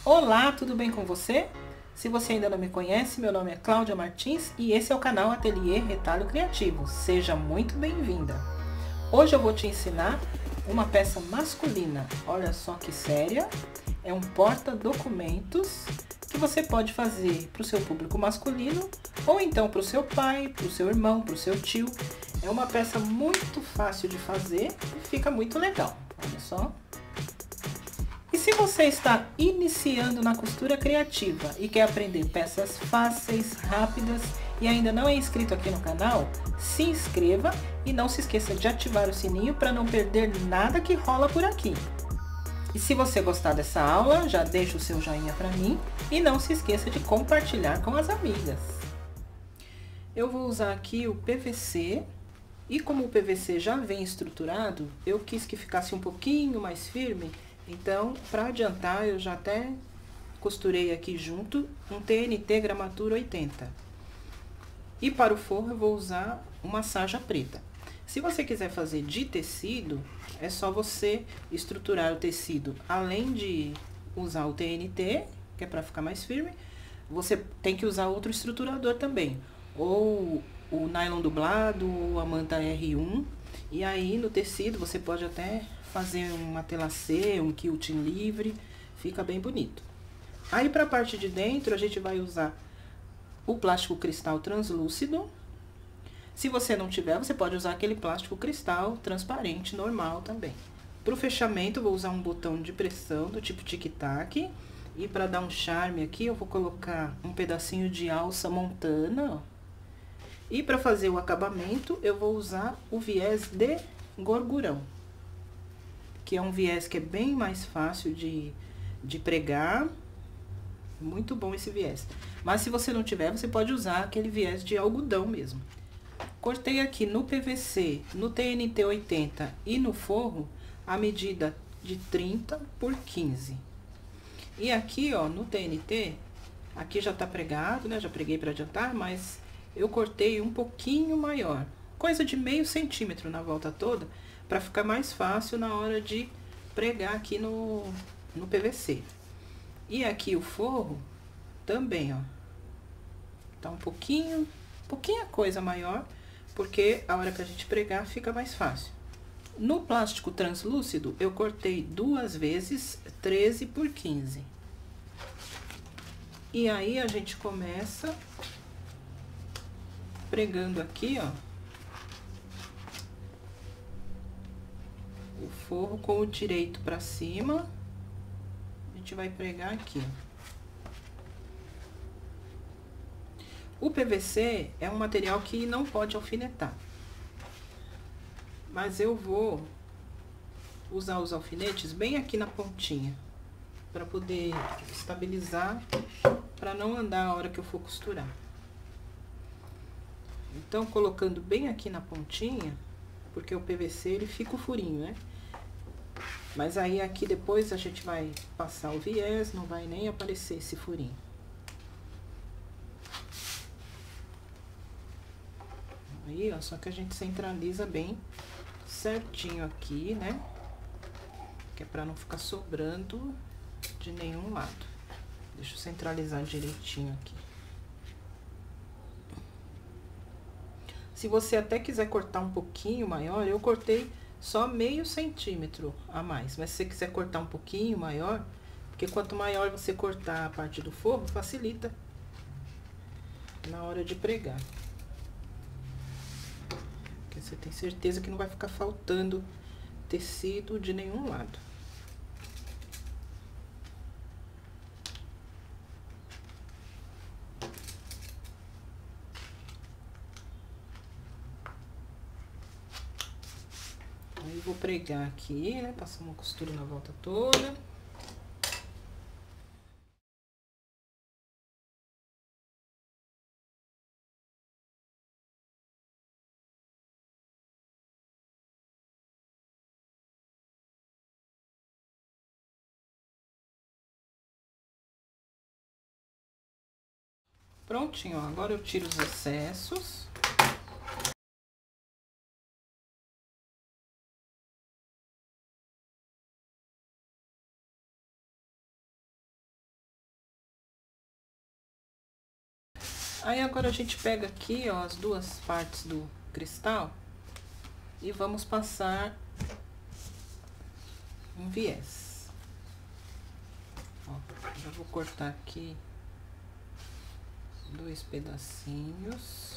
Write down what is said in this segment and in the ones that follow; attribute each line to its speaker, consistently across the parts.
Speaker 1: Olá, tudo bem com você? Se você ainda não me conhece, meu nome é Cláudia Martins e esse é o canal Ateliê Retalho Criativo. Seja muito bem-vinda! Hoje eu vou te ensinar uma peça masculina. Olha só que séria! É um porta-documentos que você pode fazer para o seu público masculino ou então para o seu pai, para o seu irmão, para o seu tio. É uma peça muito fácil de fazer e fica muito legal. Olha só! E se você está iniciando na costura criativa e quer aprender peças fáceis, rápidas e ainda não é inscrito aqui no canal, se inscreva e não se esqueça de ativar o sininho para não perder nada que rola por aqui. E se você gostar dessa aula, já deixa o seu joinha para mim e não se esqueça de compartilhar com as amigas. Eu vou usar aqui o PVC e como o PVC já vem estruturado, eu quis que ficasse um pouquinho mais firme. Então, para adiantar, eu já até costurei aqui junto um TNT gramatura 80. E para o forro eu vou usar uma sarja preta. Se você quiser fazer de tecido, é só você estruturar o tecido. Além de usar o TNT, que é para ficar mais firme, você tem que usar outro estruturador também. Ou o nylon dublado, ou a manta R1. E aí no tecido você pode até fazer um matelacê, um quilting livre, fica bem bonito. Aí para a parte de dentro a gente vai usar o plástico cristal translúcido. Se você não tiver, você pode usar aquele plástico cristal transparente normal também. Para o fechamento eu vou usar um botão de pressão do tipo tic-tac. E para dar um charme aqui eu vou colocar um pedacinho de alça montana, ó. E para fazer o acabamento eu vou usar o viés de gorgurão, que é um viés que é bem mais fácil de pregar. Muito bom esse viés. Mas se você não tiver, você pode usar aquele viés de algodão mesmo. Cortei aqui no PVC, no TNT 80 e no forro, a medida de 30 por 15. E aqui, ó, no TNT, aqui já tá pregado, né? Já preguei para adiantar, mas eu cortei um pouquinho maior. Coisa de meio centímetro na volta toda, para ficar mais fácil na hora de pregar aqui no PVC. E aqui o forro também, ó, tá um pouquinho, pouquinha coisa maior, porque a hora que a gente pregar fica mais fácil. No plástico translúcido, eu cortei 2 vezes 13 por 15. E aí a gente começa pregando aqui, ó, o forro com o direito para cima. A gente vai pregar aqui. O PVC é um material que não pode alfinetar. Mas eu vou usar os alfinetes bem aqui na pontinha, para poder estabilizar, para não andar a hora que eu for costurar. Então, colocando bem aqui na pontinha, porque o PVC ele fica o furinho, né? Mas aí aqui depois a gente vai passar o viés, não vai nem aparecer esse furinho. Aí, ó, só que a gente centraliza bem certinho aqui, né? Que é pra não ficar sobrando de nenhum lado. Deixa eu centralizar direitinho aqui. Se você até quiser cortar um pouquinho maior, eu cortei só meio centímetro a mais. Mas se você quiser cortar um pouquinho maior, porque quanto maior você cortar a parte do forro, facilita na hora de pregar. Porque você tem certeza que não vai ficar faltando tecido de nenhum lado. Aí, vou pregar aqui, né? Passar uma costura na volta toda. Prontinho, ó. Agora eu tiro os excessos. Aí agora a gente pega aqui, ó, as duas partes do cristal e vamos passar um viés. Ó, já vou cortar aqui 2 pedacinhos.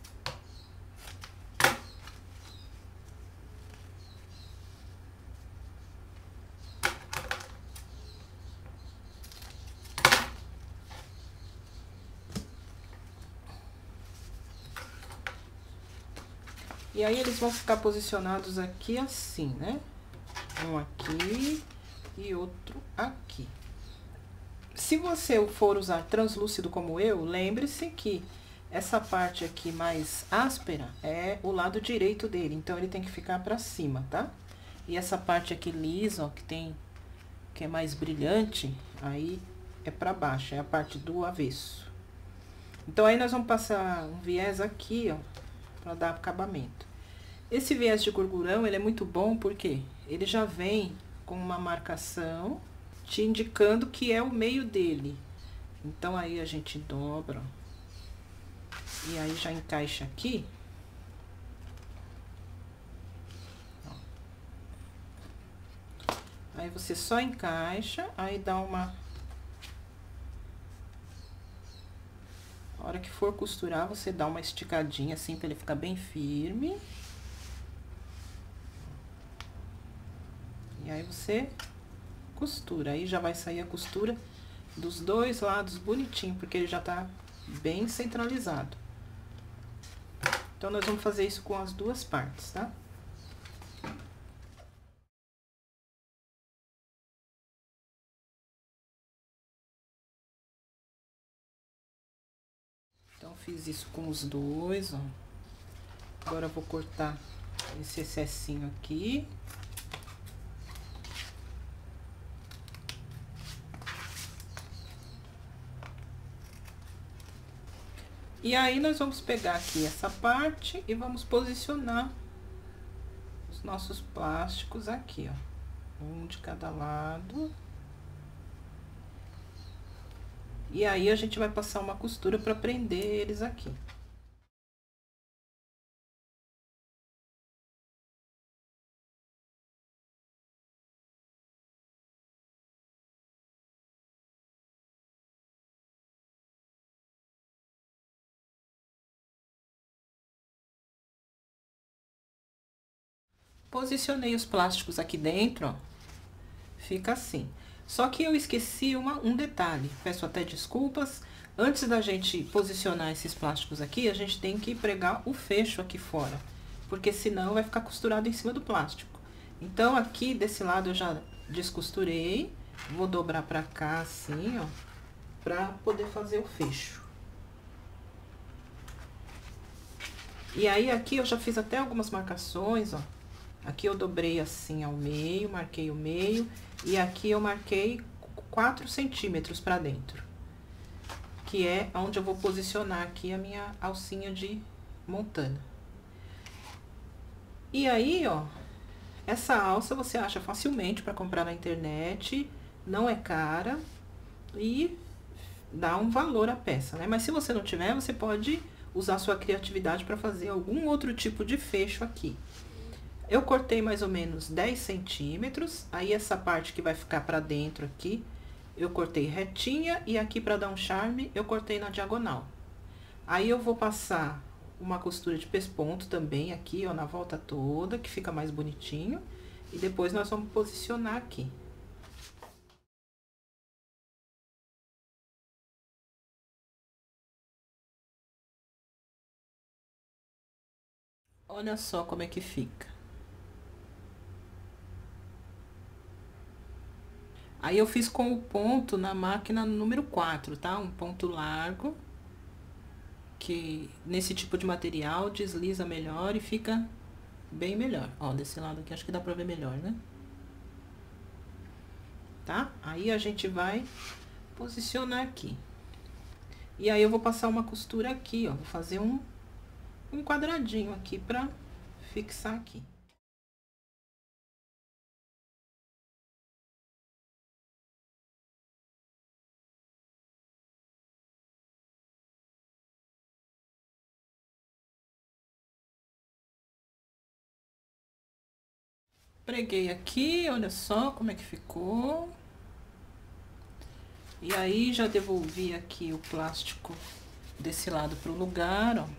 Speaker 1: E aí eles vão ficar posicionados aqui assim, né? Um aqui e outro aqui. Se você for usar translúcido como eu, lembre-se que essa parte aqui mais áspera é o lado direito dele, então ele tem que ficar pra cima, tá? E essa parte aqui lisa, ó, que é mais brilhante, aí é pra baixo, é a parte do avesso. Então aí nós vamos passar um viés aqui, ó, pra dar acabamento. Esse viés de gorgurão, ele é muito bom porque ele já vem com uma marcação te indicando que é o meio dele. Então aí a gente dobra, ó, e aí já encaixa aqui. Ó. Aí você só encaixa, aí dá uma... A hora que for costurar, você dá uma esticadinha assim pra ele ficar bem firme. E aí você costura, aí já vai sair a costura dos dois lados bonitinho, porque ele já tá bem centralizado. Então, nós vamos fazer isso com as duas partes, tá? Então, fiz isso com os dois, ó. Agora, eu vou cortar esse excessinho aqui. E aí, nós vamos pegar aqui essa parte e vamos posicionar os nossos plásticos aqui, ó. Um de cada lado. E aí, a gente vai passar uma costura pra prender eles aqui. Posicionei os plásticos aqui dentro, ó. Fica assim. Só que eu esqueci um detalhe, peço até desculpas. Antes da gente posicionar esses plásticos aqui, a gente tem que pregar o fecho aqui fora, porque senão vai ficar costurado em cima do plástico. Então, aqui desse lado eu já descosturei, vou dobrar pra cá assim, ó, pra poder fazer o fecho. E aí, aqui eu já fiz até algumas marcações, ó. Aqui eu dobrei assim ao meio, marquei o meio, e aqui eu marquei 4 centímetros pra dentro. Que é onde eu vou posicionar aqui a minha alcinha de montana. E aí, ó, essa alça você acha facilmente pra comprar na internet, não é cara e dá um valor à peça, né? Mas se você não tiver, você pode usar sua criatividade pra fazer algum outro tipo de fecho aqui. Eu cortei mais ou menos 10 centímetros, aí essa parte que vai ficar pra dentro aqui, eu cortei retinha e aqui pra dar um charme, eu cortei na diagonal. Aí eu vou passar uma costura de pesponto também aqui, ó, na volta toda, que fica mais bonitinho. E depois nós vamos posicionar aqui. Olha só como é que fica. Aí eu fiz com o ponto na máquina número 4, tá? Um ponto largo, que nesse tipo de material desliza melhor e fica bem melhor. Ó, desse lado aqui acho que dá pra ver melhor, né? Tá? Aí a gente vai posicionar aqui. E aí eu vou passar uma costura aqui, ó. Vou fazer um quadradinho aqui pra fixar aqui. Preguei aqui, olha só como é que ficou. E aí já devolvi aqui o plástico desse lado pro lugar, ó.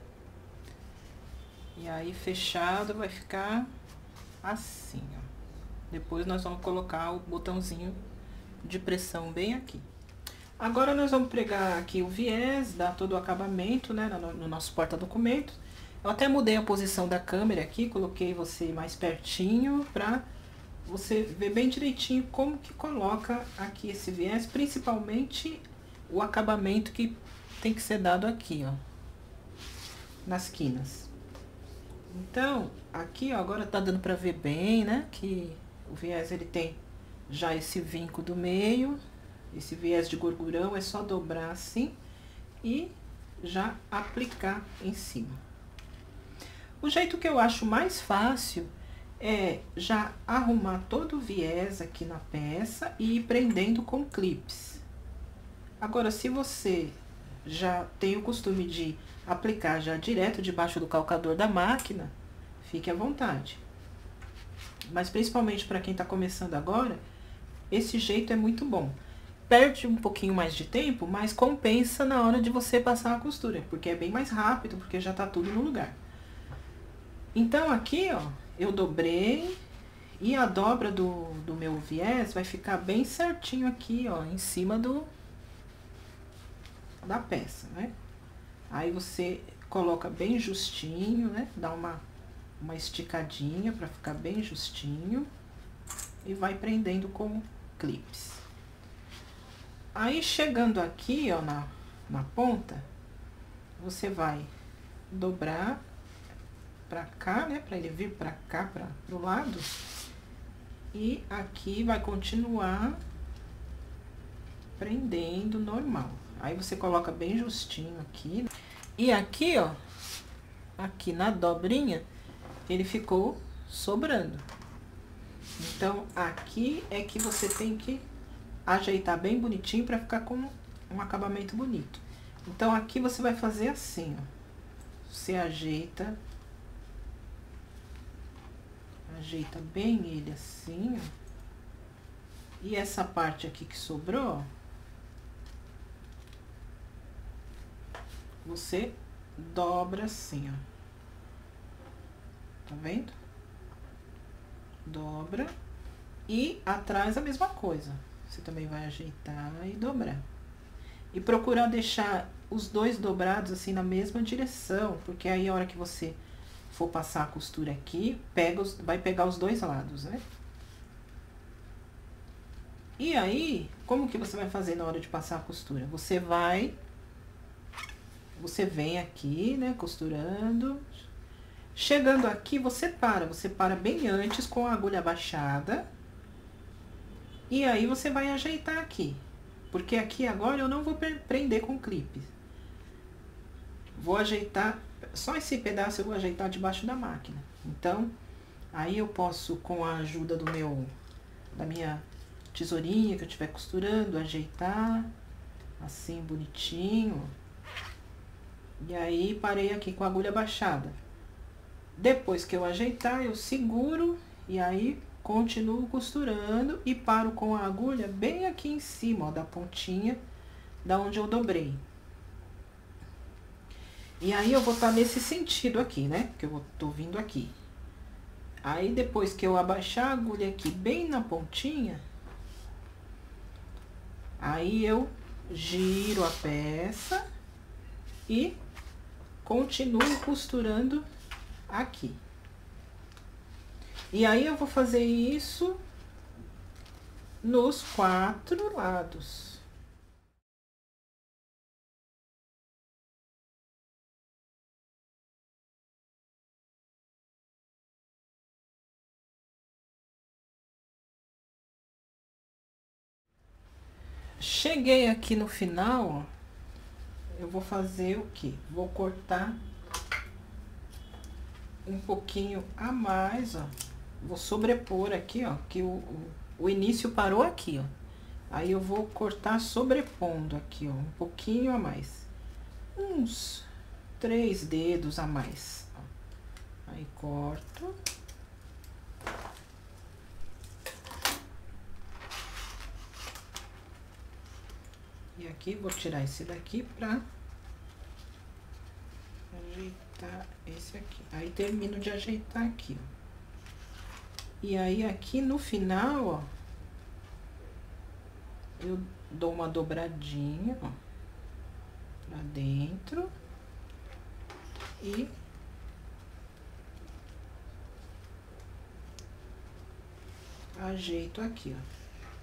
Speaker 1: E aí fechado vai ficar assim, ó. Depois nós vamos colocar o botãozinho de pressão bem aqui. Agora nós vamos pregar aqui o viés, dar todo o acabamento, né, no nosso porta-documento. Eu até mudei a posição da câmera aqui, coloquei você mais pertinho pra você ver bem direitinho como que coloca aqui esse viés, principalmente o acabamento que tem que ser dado aqui, ó, nas quinas. Então, aqui, ó, agora tá dando pra ver bem, né, que o viés ele tem já esse vinco do meio, esse viés de gorgurão, é só dobrar assim e já aplicar em cima. O jeito que eu acho mais fácil é já arrumar todo o viés aqui na peça e ir prendendo com clips. Agora, se você já tem o costume de aplicar já direto debaixo do calcador da máquina, fique à vontade. Mas principalmente para quem está começando agora, esse jeito é muito bom. Perde um pouquinho mais de tempo, mas compensa na hora de você passar a costura, porque é bem mais rápido, porque já tá tudo no lugar. Então aqui, ó, eu dobrei e a dobra do meu viés vai ficar bem certinho aqui, ó, em cima da peça, né? Aí você coloca bem justinho, né? Dá uma esticadinha pra ficar bem justinho e vai prendendo com clips. Aí chegando aqui, ó, na ponta, você vai dobrar pra cá, né, pra ele vir pra cá, pro lado, e aqui vai continuar prendendo normal. Aí você coloca bem justinho aqui, e aqui, ó, aqui na dobrinha, ele ficou sobrando. Então, aqui é que você tem que ajeitar bem bonitinho pra ficar com um acabamento bonito. Então, aqui você vai fazer assim, ó, você ajeita bem ele assim, ó. E essa parte aqui que sobrou, ó, você dobra assim, ó. Tá vendo? Dobra. E atrás a mesma coisa. Você também vai ajeitar e dobrar. E procurar deixar os dois dobrados assim na mesma direção, porque aí a hora que você for passar a costura aqui, vai pegar os dois lados, né? E aí, como que você vai fazer na hora de passar a costura? Você vem aqui, né, costurando. Chegando aqui, você para bem antes com a agulha abaixada. E aí, você vai ajeitar aqui. Porque aqui agora eu não vou prender com clipe. Vou ajeitar, só esse pedaço eu vou ajeitar debaixo da máquina. Então, aí eu posso, com a ajuda da minha tesourinha que eu estiver costurando, ajeitar assim bonitinho. E aí, parei aqui com a agulha abaixada. Depois que eu ajeitar, eu seguro e aí continuo costurando e paro com a agulha bem aqui em cima, ó, da pontinha da onde eu dobrei. E aí eu vou estar nesse sentido aqui, né? Que eu tô vindo aqui. Aí depois que eu abaixar a agulha aqui bem na pontinha, aí eu giro a peça e continuo costurando aqui. E aí eu vou fazer isso nos 4 lados. Cheguei aqui no final, ó, eu vou fazer o quê? Vou cortar um pouquinho a mais, ó. Vou sobrepor aqui, ó, que o início parou aqui, ó. Aí eu vou cortar sobrepondo aqui, ó, um pouquinho a mais. Uns 3 dedos a mais, ó. Aí corto. E aqui vou tirar esse daqui pra ajeitar esse aqui. Aí termino de ajeitar aqui, ó. E aí aqui no final, ó, eu dou uma dobradinha, ó, pra dentro e ajeito aqui, ó.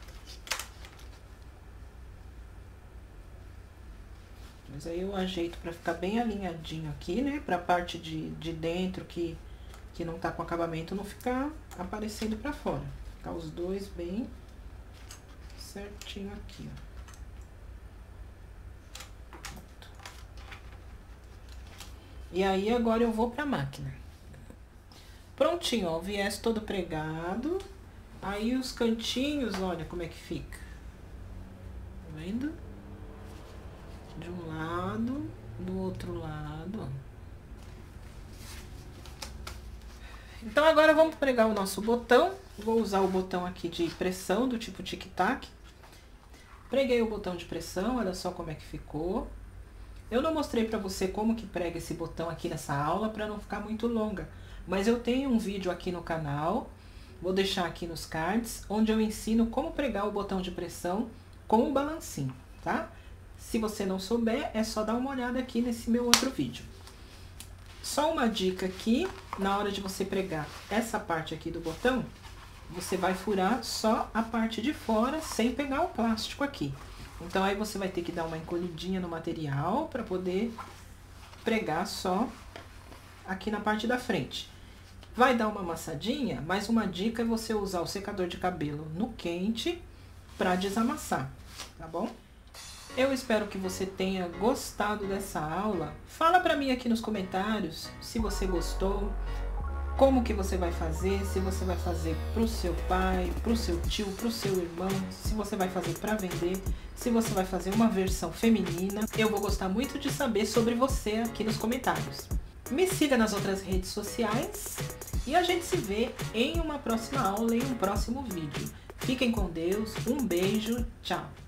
Speaker 1: Mas aí eu ajeito pra ficar bem alinhadinho aqui, né? Pra parte de dentro que não tá com acabamento não ficar aparecendo pra fora. Ficar os dois bem certinho aqui, ó. Pronto. E aí agora eu vou pra máquina. Prontinho, ó, o viés todo pregado. Aí os cantinhos, olha como é que fica. Tá vendo? De um lado, do outro lado, ó. Então agora vamos pregar o nosso botão. Vou usar o botão aqui de pressão do tipo tic-tac. Preguei o botão de pressão, olha só como é que ficou. Eu não mostrei pra você como que prega esse botão aqui nessa aula para não ficar muito longa. Mas eu tenho um vídeo aqui no canal, vou deixar aqui nos cards, onde eu ensino como pregar o botão de pressão com o balancinho, tá? Se você não souber, é só dar uma olhada aqui nesse meu outro vídeo. Só uma dica aqui, na hora de você pregar essa parte aqui do botão, você vai furar só a parte de fora, sem pegar o plástico aqui. Então, aí você vai ter que dar uma encolhidinha no material para poder pregar só aqui na parte da frente. Vai dar uma amassadinha, mas uma dica é você usar o secador de cabelo no quente para desamassar, tá bom? Eu espero que você tenha gostado dessa aula. Fala pra mim aqui nos comentários se você gostou, como que você vai fazer, se você vai fazer pro seu pai, pro seu tio, pro seu irmão, se você vai fazer pra vender, se você vai fazer uma versão feminina. Eu vou gostar muito de saber sobre você aqui nos comentários. Me siga nas outras redes sociais e a gente se vê em uma próxima aula, em um próximo vídeo. Fiquem com Deus, um beijo, tchau!